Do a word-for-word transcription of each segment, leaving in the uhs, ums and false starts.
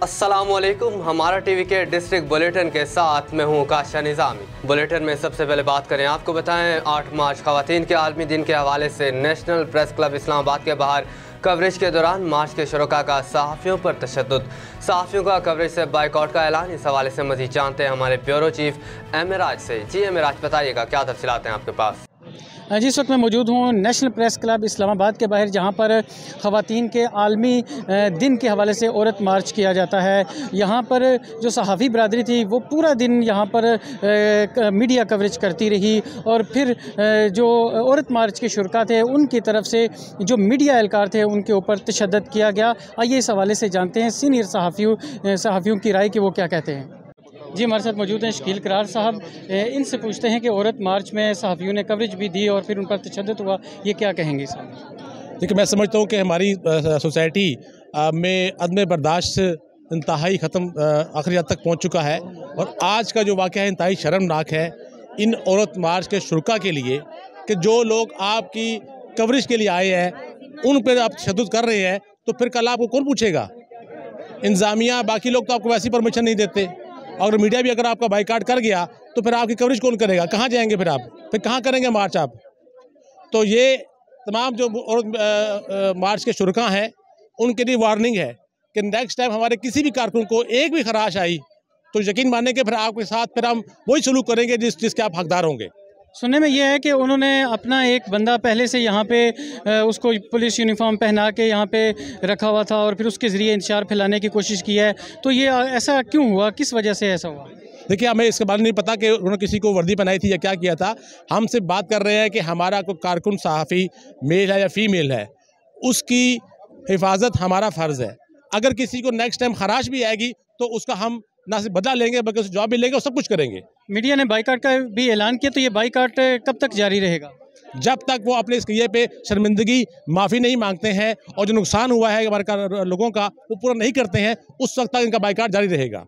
अस्सलामुअलैकुम। हमारा टीवी के डिस्ट्रिक्ट बुलेटिन के साथ मैं हूँ काशा निज़ामी। बुलेटिन में सबसे पहले बात करें, आपको बताएं आठ मार्च ख़वातीन के आलमी दिन के हवाले से नेशनल प्रेस क्लब इस्लामाबाद के बाहर कवरेज के दौरान मार्च के शुरका का सहाफ़ियों पर तशद्दुद, सहाफ़ियों का कवरेज से बाइकआउट का ऐलान। इस हवाले से मज़ीद जानते हैं हमारे ब्यूरो चीफ एमराज से। जी एमराज, बताइएगा क्या तफसीलात हैं आपके पास? जी, इस वक्त मैं मौजूद हूँ नेशनल प्रेस क्लब इस्लामाबाद के बाहर, जहाँ पर ख़वातीन के आलमी दिन के हवाले से औरत मार्च किया जाता है। यहाँ पर जो सहाफ़ी बरादरी थी वो पूरा दिन यहाँ पर आ, मीडिया कवरेज करती रही, और फिर आ, जो औरत मार्च के शुरका थे उनकी तरफ से जो मीडिया एहलकार थे उनके ऊपर तशद्दुद किया गया। आइए इस हवाले से जानते हैं सीनियर सहाफ़ियों सहाफ़ियों की राय कि वो क्या कहते हैं। जी, हमारे साथ मौजूद हैं शकील करार साहब। इनसे पूछते हैं कि औरत मार्च में सहाफ़ियों ने कवरेज भी दी और फिर उन पर तशद्दुद हुआ, ये क्या कहेंगे साहब? देखिए, मैं समझता हूँ कि हमारी सोसाइटी में अदम बर्दाश्त इंतहाई ख़त्म आखिरी हद तक पहुँच चुका है, और आज का जो वाक़या है इंतहाई शर्मनाक है इन औरत मार्च के शुरका के लिए कि जो लोग आपकी कवरेज के लिए आए हैं उन पर आप तशद्दुद कर रहे हैं, तो फिर कल आपको कौन पूछेगा? इंतज़ामिया, बाकी लोग तो आपको वैसी परमिशन नहीं देते, और मीडिया भी अगर आपका बाइकाट कर गया तो फिर आपकी कवरेज कौन करेगा? कहाँ जाएंगे फिर आप? फिर कहाँ करेंगे मार्च आप? तो ये तमाम जो और मार्च के शुरका हैं उनके लिए वार्निंग है कि नेक्स्ट टाइम हमारे किसी भी कारकुन को एक भी खराश आई तो यकीन मानने के फिर आपके साथ फिर हम वही सलूक करेंगे जिस जिसके आप हकदार होंगे। सुनने में यह है कि उन्होंने अपना एक बंदा पहले से यहाँ पे उसको पुलिस यूनिफॉर्म पहना के यहाँ पे रखा हुआ था और फिर उसके ज़रिए इंतशार फैलाने की कोशिश की है, तो ये ऐसा क्यों हुआ, किस वजह से ऐसा हुआ? देखिए, हमें इसके बारे में नहीं पता कि उन्होंने किसी को वर्दी पहनाई थी या क्या किया था। हम सिर्फ बात कर रहे हैं कि हमारा कोई कारकुन सहाफ़ी मेल है या फीमेल है, उसकी हिफाजत हमारा फ़र्ज़ है। अगर किसी को नेक्स्ट टाइम खराश भी आएगी तो उसका हम ना सिर्फ बदला लेंगे बल्कि उसे जॉब भी लेंगे और सब कुछ करेंगे। मीडिया ने बाइकाट का भी ऐलान किया, तो ये बाइकाट कब तक जारी रहेगा? जब तक वो अपने इस किए पे शर्मिंदगी माफ़ी नहीं मांगते हैं और जो नुकसान हुआ है हमारे लोगों का वो पूरा नहीं करते हैं, उस वक्त तक इनका बाइकाट जारी रहेगा।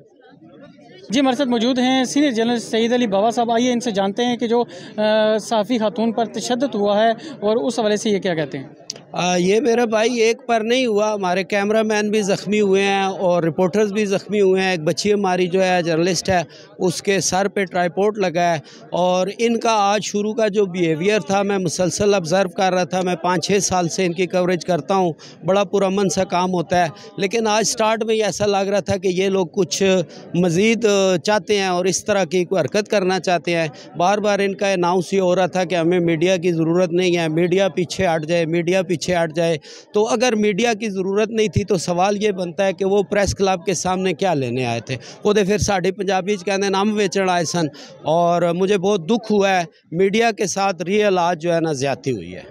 जी, हमारे साथ मौजूद हैं सीनियर जर्नलिस्ट सईद अली बाबा साहब। आइए इनसे जानते हैं कि जो सहाफ़ी खातून पर तशद्दुद हुआ है और उस हवाले से ये क्या कहते हैं। आ, ये मेरा भाई एक पर नहीं हुआ, हमारे कैमरामैन भी ज़ख्मी हुए हैं और रिपोर्टर्स भी ज़ख्मी हुए हैं। एक बच्ची हमारी जो है जर्नलिस्ट है, उसके सर पे ट्राइपॉड लगा है, और इनका आज शुरू का जो बिहेवियर था मैं मुसलसल ऑब्ज़र्व कर रहा था। मैं पाँच छः साल से इनकी कवरेज करता हूँ, बड़ा पुरअमन सा काम होता है, लेकिन आज स्टार्ट में ही ऐसा लग रहा था कि ये लोग कुछ मज़ीद चाहते हैं और इस तरह की कोई हरकत करना चाहते हैं। बार बार इनका अनाउंस ये हो रहा था कि हमें मीडिया की ज़रूरत नहीं है, मीडिया पीछे हट जाए, मीडिया पीछे हट जाए। तो अगर मीडिया की ज़रूरत नहीं थी तो सवाल ये बनता है कि वो प्रेस क्लब के सामने क्या लेने आए थे? वो फिर साढ़े पंजाबी कहते नाम बेचण आए सन, और मुझे बहुत दुख हुआ है मीडिया के साथ रियल आज जो है ना ज़्यादती हुई है।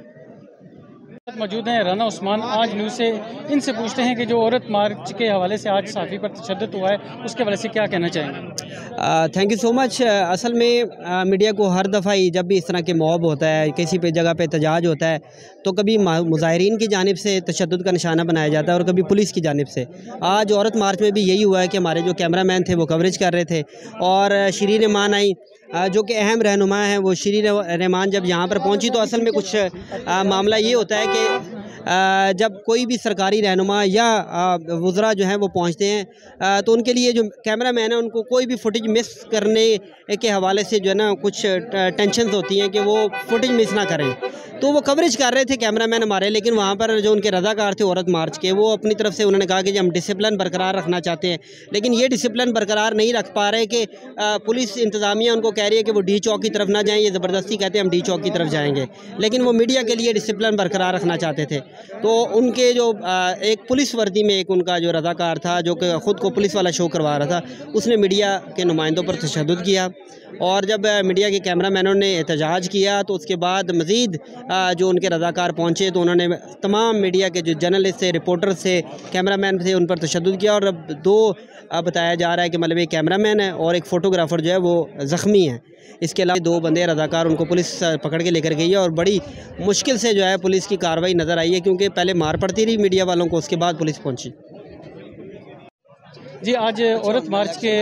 मौजूद हैं राना उस्मान आज न्यूज़ से। इनसे पूछते हैं कि जो औरत मार्च के हवाले से आज सहाफ़ी पर तशद्दुद हुआ है उसके हवाले से क्या कहना चाहेंगे? Thank you so much. असल में आ, मीडिया को हर दफ़ा ही जब भी इस तरह के मॉब होता है, किसी पे जगह पे एहतजाज होता है, तो कभी मुज़ाहिरीन की जानिब से तशद्दुद का निशाना बनाया जाता है और कभी पुलिस की जानिब से। आज औरत मार्च में भी यही हुआ है कि हमारे जो कैमरामैन थे वो कवरेज कर रहे थे, और शिरीन रहमान आई जो कि अहम रहनुमा हैं, वो शिरीन रहमान जब यहाँ पर पहुँची तो असल में कुछ आ, मामला ये होता है कि आ, जब कोई भी सरकारी रहनुमा या वज़रा जो हैं वो पहुँचते हैं आ, तो उनके लिए जो कैमरा मैन है उनको कोई भी फुटेज मिस करने के हवाले से जो है ना कुछ टेंशन होती हैं कि वो फुटेज मिस ना करें। तो वो कवरेज कर रहे थे कैमरा मैन हमारे, लेकिन वहाँ पर जो उनके रज़ाकार थे औरत मार्च के, वो अपनी तरफ से उन्होंने कहा कि हम डिसिप्लिन बरकरार रखना चाहते हैं, लेकिन ये डिसिप्लिन बरकरार नहीं रख पा रहे कि पुलिस इंतज़ामिया उनको कह रही है कि वो डी चौक की तरफ ना जाएँ, ये ज़बरदस्ती कहते हैं हम डी चौक की तरफ जाएँगे, लेकिन वो मीडिया के लिए डिसिप्लिन बरकरार रखना चाहते थे। तो उनके जो एक पुलिस वर्दी में एक उनका जो रज़ाकार था जो कि ख़ुद को पुलिस वाला शो करवा रहा था, उसने मीडिया के नुमाइंदों पर तशद्दुद किया, और जब मीडिया के कैमरामैनों ने एहतजाज किया तो उसके बाद मज़ीद जो उनके रज़ाकार पहुँचे तो उन्होंने तमाम मीडिया के जो जर्नलिस्ट थे, रिपोर्टर थे, कैमरामैन थे, उन पर तशद्दुद किया। और अब दो बताया जा रहा है कि मतलब एक कैमरामैन है और एक फ़ोटोग्राफ़र जो है वो ज़ख्मी है। इसके अलावा दो बंदे रज़ाकार उनको पुलिस पकड़ के लेकर गई है, और बड़ी मुश्किल से जो है पुलिस की कार्रवाई नज़र आई है, क्योंकि पहले मार पड़ती रही मीडिया वालों को, उसके बाद पुलिस पहुँची। जी, आज औरत मार्च के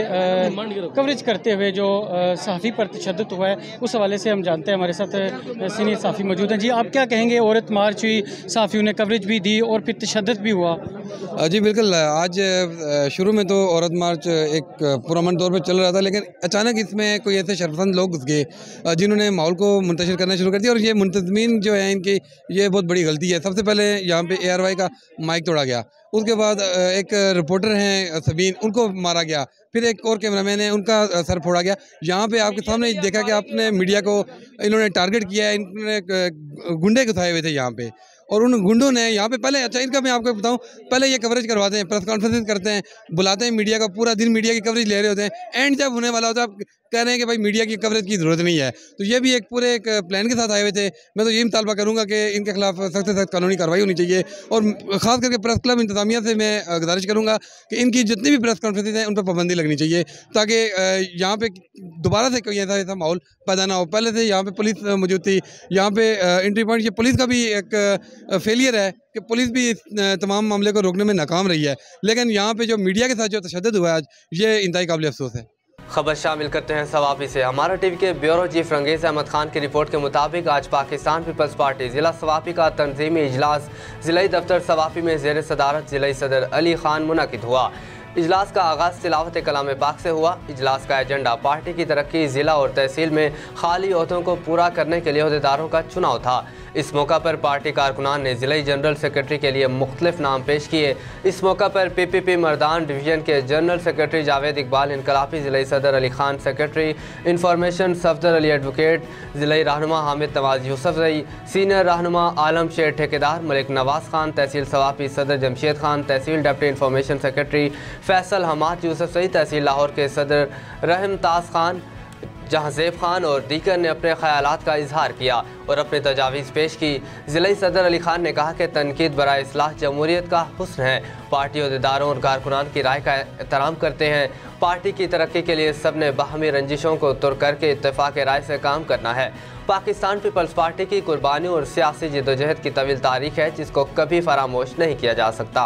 कवरेज करते हुए जो सहाफ़ी पर तशद्दुद हुआ है उस हवाले से हम जानते हैं, हमारे साथ सीनियर सहाफ़ी मौजूद हैं। जी, आप क्या कहेंगे? औरत मार्च हुई, सहाफ़ियों ने कवरेज भी दी और फिर तशद्दुद भी हुआ। जी बिल्कुल, आज शुरू में तो औरत मार्च एक पुरअमन तौर पर चल रहा था, लेकिन अचानक इसमें कोई ऐसे शर्मंद लोग घुस गए जिन्होंने माहौल को मुंतशिर करना शुरू कर दिया। और ये मुंतज़मीन जो है इनकी, ये बहुत बड़ी गलती है। सबसे पहले यहाँ पे ए आर वाई का माइक तोड़ा गया, उसके बाद एक रिपोर्टर हैं सबीन, उनको मारा गया, फिर एक और कैमरामैन है उनका सर फोड़ा गया। यहाँ पे आपके सामने देखा कि आपने मीडिया को इन्होंने टारगेट किया है, इन्होंने गुंडे घुसाए हुए थे यहाँ पे, और उन गुंडों ने यहाँ पे पहले, अच्छा इनका मैं आपको बताऊँ, पहले ये कवरेज करवाते हैं, प्रेस कॉन्फ्रेंस करते हैं, बुलाते हैं मीडिया का, पूरा दिन मीडिया की कवरेज ले रहे होते हैं। एंड जब होने वाला होता है आप कह रहे हैं कि भाई मीडिया की कवरेज की ज़रूरत नहीं है। तो ये भी एक पूरे एक प्लान के साथ आए हुए थे। मैं तो यही मुतालबा करूँगा कि इनके खिलाफ सख्त से सख्त कानूनी कार्रवाई होनी चाहिए। और ख़ास करके प्रेस क्लब इंतजामिया से मैं गुजारिश करूँगा कि इनकी जितनी भी प्रेस कॉन्फ्रेंस हैं उन पर पाबंदी लगनी चाहिए, ताकि यहाँ पे दोबारा से कोई ऐसा ऐसा माहौल पैदा ना हो। पहले से यहाँ पे पुलिस मौजूद थी, यहाँ पे एंट्री पॉइंट, ये पुलिस का भी एक फेलियर है कि पुलिस भी इस तमाम मामले को रोकने में नाकाम रही है। लेकिन यहाँ पे जो मीडिया के साथ जो तशद्दुद हुआ है आज, ये इंतहाई काबिल अफसोस है। खबर शामिल करते हैं सवाफी से। हमारा टीवी के ब्यूरो चीफ रंगेज अहमद खान की रिपोर्ट के मुताबिक आज पाकिस्तान पीपल्स पार्टी जिला सवाफी का तंजीमी इजलास जिला दफ्तर सवाफी में ज़ेर सदारत जिला सदर अली खान मुनक़िद हुआ। इजलास का आगाज़ तिलावत कलाम पाक से हुआ। इजलास का एजेंडा पार्टी की तरक्की, ज़िला और तहसील में खाली ओहदों को पूरा करने के लिए अहदेदारों का चुनाव था। इस मौका पर पार्टी कारकुनान ने ज़िला जनरल सेक्रेटरी के लिए मुख्तलिफ नाम पेश किए। इस मौका पर P P P Mardan division के जनरल सेक्रेटरी जावेद इकबाल, इनकलाबी ज़िला सदर Ali Khan, secretary information Safdar Ali advocate, ज़िला रहनुमा हामिद नवाज यूसुफ रई, सीनियर रहनुमा आलम शेर ठेकेदार, मलिक नवाज खान, तहसील सवाफी सदर जमशेद खान, तहसील deputy information secretary Faisal Hammad Yousuf Rai, तहसील लाहौर के सदर रहमताज खान, जहांजेब खान और दीगर ने अपने ख़यालात का इजहार किया और अपने तजावीज़ पेश की। ज़िला सदर अली खान ने कहा कि तनकीद बराए इस्लाह जमहूरियत का हुस्न है। पार्टी अहदेदारों और कारकुनान की राय का एहतराम करते हैं। पार्टी की तरक्की के लिए सब ने बाहमी रंजिशों को तुर करके इत्तेफाक राय से काम करना है। पाकिस्तान पीपल्स पार्टी की कुर्बानियों और सियासी जद्दोजहद की तवील तारीख है, जिसको कभी फरामोश नहीं किया जा सकता।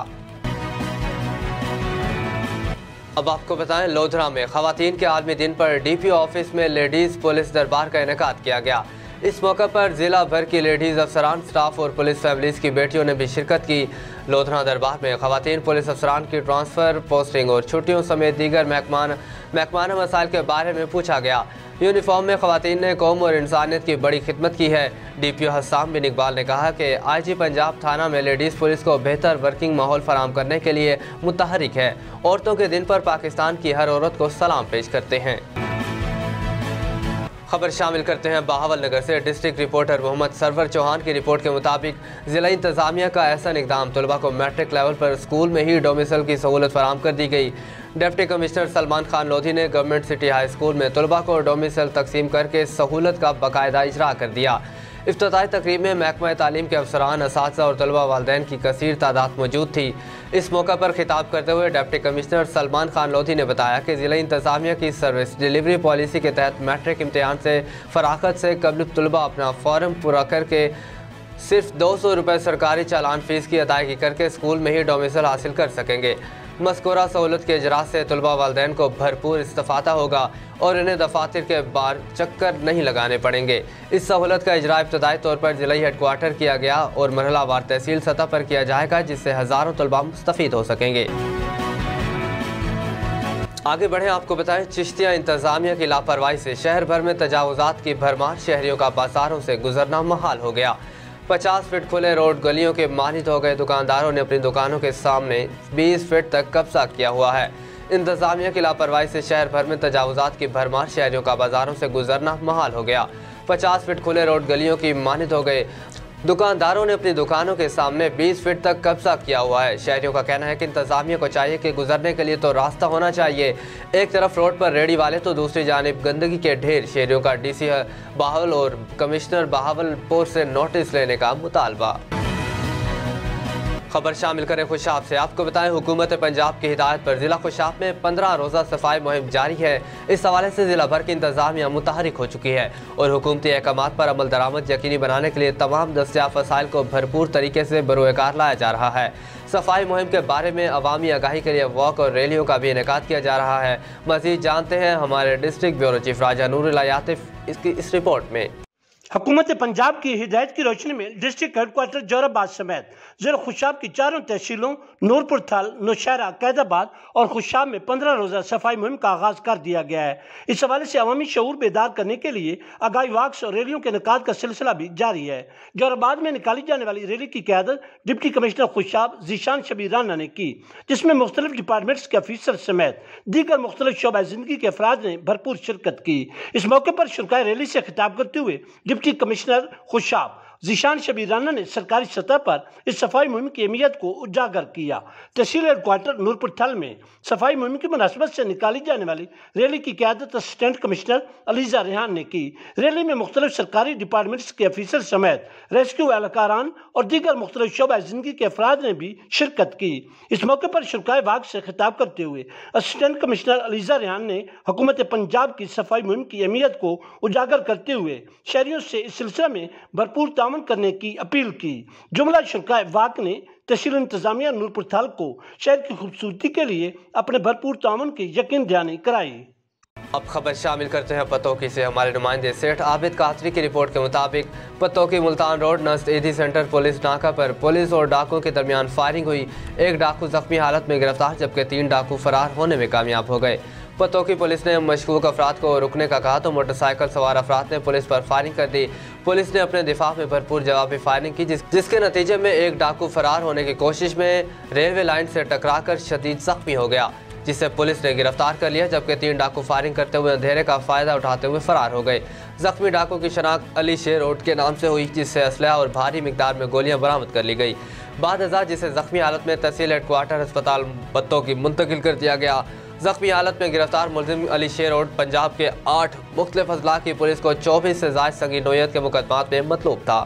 अब आपको बताएं, लोधरा में ख़वातीन के आलमी दिन पर डी पी ओ ऑफिस में लेडीज़ पुलिस दरबार का इनेकाद किया गया। इस मौका पर ज़िला भर की लेडीज़ अफसरान, स्टाफ और पुलिस फैमिलीज़ की बेटियों ने भी शिरकत की। लोधरा दरबार में ख़वातीन पुलिस अफसरान की ट्रांसफ़र, पोस्टिंग और छुट्टियों समेत दीगर महकमान महकमाना मसाइल के बारे में पूछा गया। यूनिफॉर्म में ख़वातीन ने कौम और इंसानियत की बड़ी खिदमत की है। D P O Hassam bin Iqbal ने कहा कि आई जी पंजाब थाना में लेडीज़ पुलिस को बेहतर वर्किंग माहौल फराहम करने के लिए मुतहरिक है। औरतों के दिन पर पाकिस्तान की हर औरत को सलाम पेश करते हैं। खबर शामिल करते हैं बहावल नगर से। डिस्ट्रिक्ट रिपोर्टर मोहम्मद सरवर चौहान की रिपोर्ट के मुताबिक ज़िला इंतज़ामिया का ऐसा इक़दाम, तलबा को मैट्रिक लेवल पर स्कूल में ही डोमिसल की सहूलत फराहम कर दी गई। डिप्टी कमिश्नर सलमान खान लोधी ने गवर्नमेंट सिटी हाई स्कूल में तलबा को डोमिसल तकसीम करके सहूलत का बाकायदा इजरा कर दिया। इफ्तिताही तकरीब में महकमा तालीम के अफसरान, असातिज़ा और तलबा वालिदैन की कसीर तादाद मौजूद थी। इस मौका पर खिताब करते हुए डिप्टी कमिश्नर सलमान खान लोधी ने बताया कि ज़िला इंतज़ामिया की सर्विस डिलीवरी पॉलिसी के तहत मैट्रिक इम्तिहान से फ़राग़त से कबल तलबा अपना फॉर्म पूरा करके सिर्फ दो सौ रुपये सरकारी चालान फ़ीस की अदायगी करके स्कूल में ही डोमिसल हासिल कर सकेंगे। मज़कूरा सहूलत के इजरा से तलबा वालिदैन को भरपूर इस्तिफ़ादा होगा और इन्हें दफातर के बार चक्कर नहीं लगाने पड़ेंगे। इस सहूलत का इजरा इब्तदाई तौर पर ज़िला हेडक्वार्टर किया गया और मरहला वार तहसील सतह पर किया जाएगा, जिससे हज़ारों तलबा मुस्तफ़ीद हो सकेंगे। आगे बढ़ें, आपको बताएं, चिश्तिया इंतज़ामिया की लापरवाही से शहर भर में तजावुज़ात की भरमार, शहरियों का बाजारों से गुजरना महाल हो गया। पचास फीट खुले रोड गलियों के मानित हो गए। दुकानदारों ने अपनी दुकानों के सामने बीस फीट तक कब्जा किया हुआ है। इंतज़ामिया की लापरवाही से शहर भर में तजावुज़ात की भरमार, शहरियों का बाजारों से गुजरना महाल हो गया। पचास फीट खुले रोड गलियों की मानित हो गए। दुकानदारों ने अपनी दुकानों के सामने बीस फीट तक कब्जा किया हुआ है। शहरियों का कहना है कि इंतज़ामिया को चाहिए कि गुजरने के लिए तो रास्ता होना चाहिए। एक तरफ रोड पर रेडी वाले तो दूसरी जानिब गंदगी के ढेर। शहरियों का डी सी बहावल और कमिश्नर बहावलपुर से नोटिस लेने का मुतालबा। खबर शामिल करें खुशाब से। आपको बताएं, हुकूमत पंजाब की हिदायत पर जिला खुशाब में पंद्रह रोज़ा सफाई मुहिम जारी है। इस हवाले से जिला भर की इंतज़ामिया मुतहरिक हो चुकी है और हुकूमती अहकामात पर अमल दरामद यकीनी बनाने के लिए तमाम दस्तियाब वसाइल को भरपूर तरीके से बरोएकार लाया जा रहा है। सफाई मुहिम के बारे में अवामी आगाही के लिए वॉक और रैलियों का भी इनेकाद किया जा रहा है। मजीद जानते हैं हमारे district bureau chief Raja Noorullah Yatif इसकी इस रिपोर्ट में। हुकूमत पंजाब की हिदायत की रोशनी में डिस्ट्रिक्ट हेडक्वार्टर जोराबाद समेत ज़िला खुशाब की चारों तहसीलों नूरपुर थल, नौशहरा, कैदाबाद और खुशाब में पंद्रह रोज़ा सफाई मुहिम का आगाज़ कर दिया गया है। इस हवाले से अवामी शऊर बेदार करने के लिए आगाही वाक्स और रैलियों के इनेकाद का सिलसिला भी जारी है। जोराबाद में निकाली जाने वाली रैली की क़यादत डिप्टी कमिश्नर खुशाब ज़ीशान शबीर राना ने की, जिसमें मुख्तलिफ डिपार्टमेंट्स के अफीसर समेत दीगर मुख्तलिफ शोबा ज़िंदगी के अफराद ने भरपूर शिरकत की। इस मौके पर शुरकाए रैली से खिताब करते हुए डिप्टी कमिश्नर खुशाब ज़ीशान शबीर राना ने सरकारी सतह पर इस सफाई मुहिम की अहमियत को उजागर किया। तहसील हेडक्वार्टर नूरपुर थल में सफाई मुहिम की मुनासबत से निकाली जाने वाली रैली की क़यादत असिस्टेंट कमिश्नर अलीजा रेहान ने की। रैली में मुख्तलिफ सरकारी डिपार्टमेंट्स के अफीसर समेत रेस्क्यू एहलकारान और दीगर मुख्तलिफ शोबा ज़िंदगी के अफराद ने भी शिरकत की। इस मौके पर शुरकाए वाक़ से खिताब करते हुए असिस्टेंट कमिश्नर अलीजा रेहान ने हुकूमत पंजाब की सफाई मुहिम की अहमियत को उजागर करते हुए शहरियों से इस सिलसिले में भरपूर ताउन करने की अपील की। जुमला शुरकाए वाक़ ने तहसील इंतजामिया नूरपुर थल को शहर की खूबसूरती के लिए अपने भरपूर ताउन की यकीन दहानी कराई। अब खबर शामिल करते हैं पतोकी से। हमारे नुमाइंदे सेठ आबिद कादरी की रिपोर्ट के मुताबिक पतोकी मुल्तान रोड नज़द ईदी सेंटर पुलिस नाका पर पुलिस और डाकुओं के दरमियान फायरिंग हुई। एक डाकू जख्मी हालत में गिरफ्तार जबकि तीन डाकू फरार होने में कामयाब हो गए। पतोकी पुलिस ने मशकूक अफराद को रुकने का कहा तो मोटरसाइकिल सवार अफराद ने पुलिस पर फायरिंग कर दी। पुलिस ने अपने दिफा में भरपूर जवाबी फायरिंग की, जिस, जिसके नतीजे में एक डाकू फरार होने की कोशिश में रेलवे लाइन से टकराकर शदीद जख्मी हो गया, जिसे पुलिस ने गिरफ्तार कर लिया जबकि तीन डाकू फायरिंग करते हुए अंधेरे का फायदा उठाते हुए फरार हो गए। जख्मी डाकू की शनाख्त अली शेर रोड के नाम से हुई, जिससे असलहा और भारी मिकदार में गोलियां बरामद कर ली गई। बाद अज़ा जिसे जख्मी हालत में तहसील हेडक्वार्टर अस्पताल पतोकी मुंतकिल कर दिया गया। जख्मी हालत में गिरफ्तार मुलजिम अली शेर रोड पंजाब के आठ मुख्तलिफ अजला की पुलिस को चौबीस से ज़ायद संगीन नोयत के मुकदमात में मतलूब था।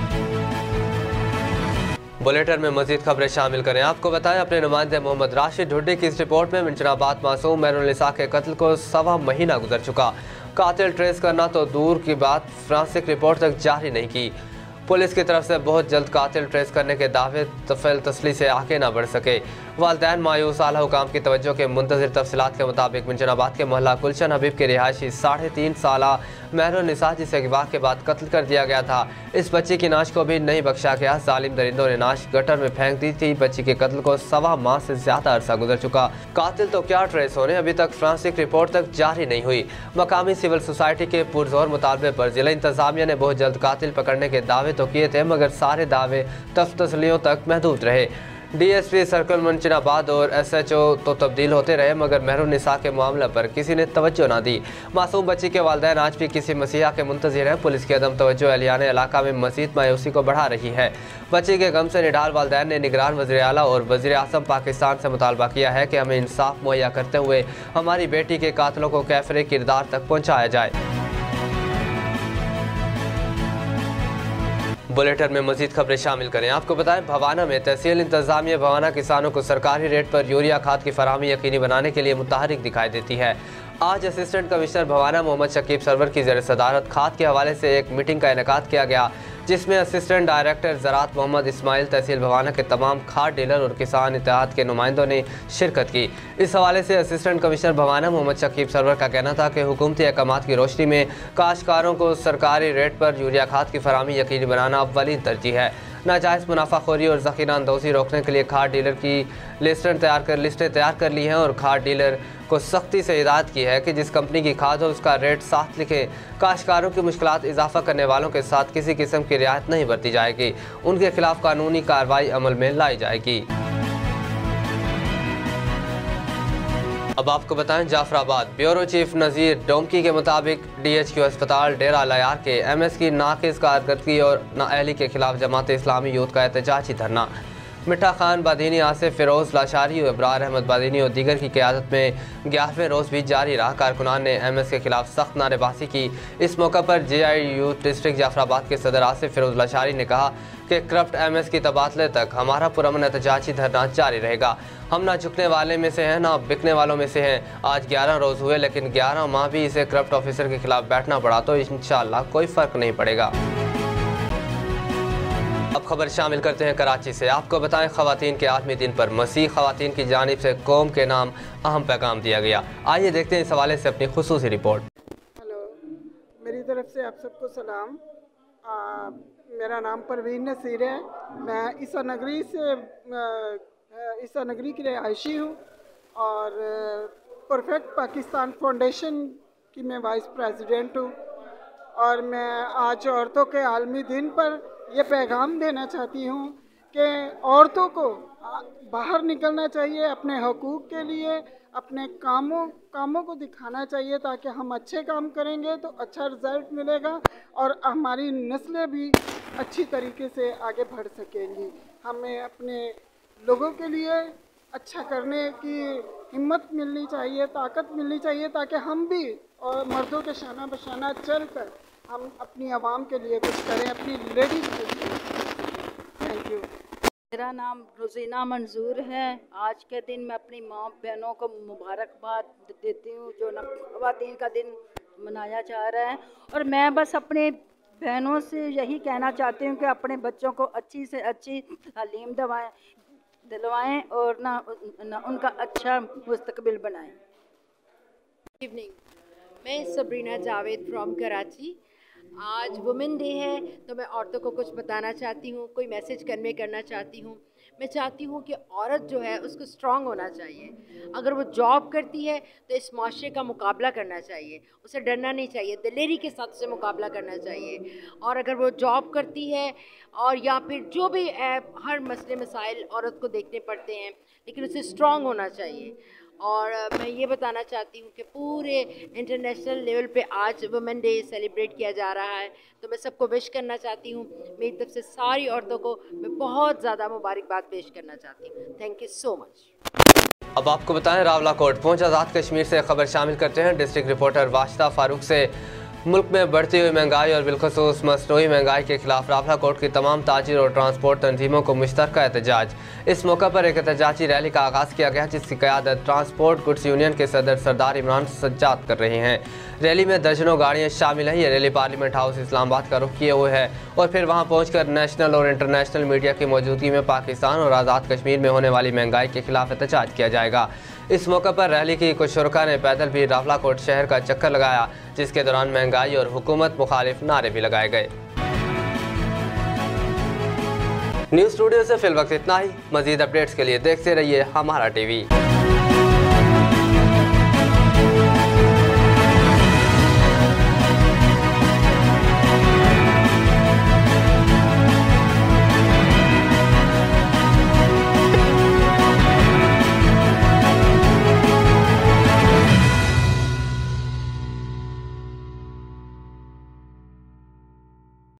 बुलेटिन में मजीद खबरें शामिल करें। आपको बताएं अपने नुमाइंदे मोहम्मद राशिद ढुड्डी की इस रिपोर्ट में मिंचनाबाद मासूम मेहरुन्निसा के कत्ल को सवा महीना गुजर चुका। कातिल ट्रेस करना तो दूर की बात, फ्रांसिक रिपोर्ट तक जारी नहीं की। पुलिस की तरफ से बहुत जल्द कातिल ट्रेस करने के दावे तफैल तसली से आगे न बढ़ सके। वालदैन मायूस आला हुकाम की तवज्जो के मुंतज़िर तफसीलात के मुताबिक मिंचनाबाद के मोहल्ला गुलशन हबीब के रिहायशी साढ़े तीन साल मेहरुन्निसा जिसे अगवा के बाद कत्ल कर दिया गया था, इस बच्ची की नाश को भी नहीं बख्शा गया। जालिम दरिंदों ने नाश गटर में फेंक दी थी। बच्ची के कत्ल को सवा माह से ज्यादा अरसा गुजर चुका। कातिल तो क्या ट्रेस होने, अभी तक फ्रांसिक रिपोर्ट तक जारी नहीं हुई। मकामी सिविल सोसाइटी के पुरजोर मुतालबे पर जिला इंतजामिया ने बहुत जल्द कातिल पकड़ने के दावे तो किए थे, मगर सारे दावे तफतसलियों तक महदूद रहे। डीएसपी सर्कल मुंचनाबाद और एसएचओ तो तब्दील होते रहे, मगर मेहरुन्निसा के मामले पर किसी ने तवज्जो ना दी। मासूम बच्ची के वालिदैन आज भी किसी मसीहा के मुंतज़िर हैं। पुलिस की अदम तवज्जो अहलियाने इलाका में मज़ीद मायूसी को बढ़ा रही है। बच्ची के गम से निडाल वालिदैन ने निगरान वज़ीर आला और वज़ीर आज़म पाकिस्तान से मुतालबा किया है कि हमें इंसाफ मुहैया करते हुए हमारी बेटी के कातिलों को कैफरे किरदार तक पहुँचाया जाए। बुलेटिन में मजीद खबरें शामिल करें। आपको बताएं भवाना में तहसील इंतजामिया भवाना किसानों को सरकारी रेट पर यूरिया खाद की फराहमी यकीनी बनाने के लिए मुतहरिक दिखाई देती है। आज असिस्टेंट कमिश्नर भवाना मोहम्मद शकीब सरवर की ज़ेर सदारत खाद के हवाले से एक मीटिंग का इनेकाद किया गया, जिसमें असिस्टेंट डायरेक्टर ज़राअत मोहम्मद इस्माइल, तहसील भवाना के तमाम खाद डीलर और किसान इत्तेहाद के नुमाइंदों ने शिरकत की। इस हवाले से असिस्टेंट कमिश्नर भवाना मोहम्मद शकीब सरवर का कहना था कि हुकूमती अहकामात की रोशनी में काश्तकारों को सरकारी रेट पर यूरिया खाद की फराहमी यकीनी बनाना अव्वलीन तरजीह है। नाजायज़ मुनाफाखोरी और ज़ख़ीरा अंदोज़ी रोकने के लिए खाद डीलर की लिस्टें तैयार कर लिस्टें तैयार कर ली हैं और खाद डीलर को सख्ती से हिदायत की है कि जिस कंपनी की खाद हो उसका रेट साथ लिखें। काश्तकारों की मुश्किलात इजाफा करने वालों के साथ किसी किस्म की रियायत नहीं बरती जाएगी, उनके खिलाफ कानूनी कार्रवाई अमल में लाई जाएगी। अब आपको बताएं जाफराबाद ब्यूरो चीफ नज़ीर डोमकी के मुताबिक डीएचक्यू अस्पताल डेरा लयार के एमएस की नाकिस कारकर्दगी और नाअहली के खिलाफ जमात इस्लामी यूथ का एहतजाजी धरना। मिठा खान बादीनी, आसिफ फिरोज लाशारी, इब्रार अहमद बादीनी और दीगर की क़यादत में ग्यारहवें रोज़ भी जारी रहा। कारकुनान ने एम एस के खिलाफ सख्त नारेबाजी की। इस मौका पर J I youth district Jafarabad के सदर आसिफ फिरोज लाशारी ने कहा कि करप्ट एम एस की तबादले तक हमारा पुरअमन एहतजाजी धरना जारी रहेगा। हम ना झुकने वाले में से हैं ना बिकने वालों में से हैं। आज ग्यारह रोज़ हुए लेकिन ग्यारह माह भी इसे करप्ट ऑफिसर के खिलाफ बैठना पड़ा तो इंशाअल्लाह कोई फ़र्क नहीं पड़ेगा। अब अब खबर शामिल करते हैं कराची से। आपको बताएं, खवातीन के आलमी दिन पर मसीह खवातीन की जानिब से कौम के नाम अहम पैगाम दिया गया। आइए देखते हैं इस हवाले से अपनी खुसूसी रिपोर्ट। हेलो, मेरी तरफ से आप सबको सलाम। आ, मेरा नाम परवीन नसीर है। मैं ईसा नगरी से ईसा नगरी की रिहायशी हूँ और परफेक्ट पाकिस्तान फाउंडेशन की मैं वाइस प्रेसिडेंट हूँ। और मैं आज औरतों के आलमी दिन पर यह पैगाम देना चाहती हूँ कि औरतों को बाहर निकलना चाहिए, अपने हकूक़ के लिए अपने कामों कामों को दिखाना चाहिए, ताकि हम अच्छे काम करेंगे तो अच्छा रिज़ल्ट मिलेगा और हमारी नस्लें भी अच्छी तरीके से आगे बढ़ सकेंगी। हमें अपने लोगों के लिए अच्छा करने की हिम्मत मिलनी चाहिए, ताकत मिलनी चाहिए, ताकि हम भी और मर्दों के शाना बशाना चल कर हम अपनी आवाम के लिए कुछ करें, अपनी लेडीज़ के लिए। Thank you. मेरा नाम रोज़ीना मंजूर है। आज के दिन मैं अपनी माँ बहनों को मुबारकबाद देती हूँ जो ख़वातीन का दिन मनाया जा रहा है। और मैं बस अपने बहनों से यही कहना चाहती हूँ कि अपने बच्चों को अच्छी से अच्छी तालीम दवाएँ दिलवाएँ और ना, ना उनका अच्छा मुस्तकबिल बनाएँ। इवनिंग, मैं सबरीना जावेद फ्रॉम कराची। आज वुमेन डे है तो मैं औरतों को कुछ बताना चाहती हूँ, कोई मैसेज कन्वे करना चाहती हूँ। मैं चाहती हूँ कि औरत जो है उसको स्ट्रॉन्ग होना चाहिए। अगर वो जॉब करती है तो इस माशरे का मुकाबला करना चाहिए, उसे डरना नहीं चाहिए, दिलेरी के साथ उसे मुकाबला करना चाहिए। और अगर वो जॉब करती है और या फिर जो भी है, हर मसले मसाइल औरत को देखने पड़ते हैं, लेकिन उसे स्ट्रॉन्ग होना चाहिए। और मैं ये बताना चाहती हूँ कि पूरे इंटरनेशनल लेवल पे आज वुमेन डे सेलिब्रेट किया जा रहा है, तो मैं सबको विश करना चाहती हूँ। मेरी तरफ से सारी औरतों को मैं बहुत ज़्यादा मुबारकबाद पेश करना चाहती हूँ। Thank you so much. अब आपको बताएं, रावला कोट पहुंच आज़ाद कश्मीर से खबर शामिल करते हैं। डिस्ट्रिक्ट रिपोर्टर वाशिदा फारूक से मुल्क में बढ़ती हुई महंगाई और बिलखसूस मसनूई महंगाई के खिलाफ रावला कोट की तमाम ताजिर और ट्रांसपोर्ट तंजीमों को मुश्तरका एहतजाज। इस मौका पर एक एहतजाजी रैली का आगाज़ किया गया, जिसकी क़यादत ट्रांसपोर्ट गुड्स यूनियन के सदर सरदार इमरान सज्जाद कर रहे हैं। रैली में दर्जनों गाड़ियाँ शामिल हैं। ये रैली पार्लियामेंट हाउस इस्लामाबाद का रुख किए हुए है और फिर वहाँ पहुँच कर नेशनल और इंटरनेशनल मीडिया की मौजूदगी में पाकिस्तान और आज़ाद कश्मीर में होने वाली महंगाई के खिलाफ एहतजाज किया जाएगा। इस मौके पर रैली की कुछ शुरका ने पैदल भी रावला कोट शहर का चक्कर लगाया, जिसके दौरान महंगाई और हुकूमत मुखालिफ नारे भी लगाए गए। न्यूज़ स्टूडियो से फिल वक्त इतना ही। मजीद अपडेट्स के लिए देखते रहिए हमारा टीवी।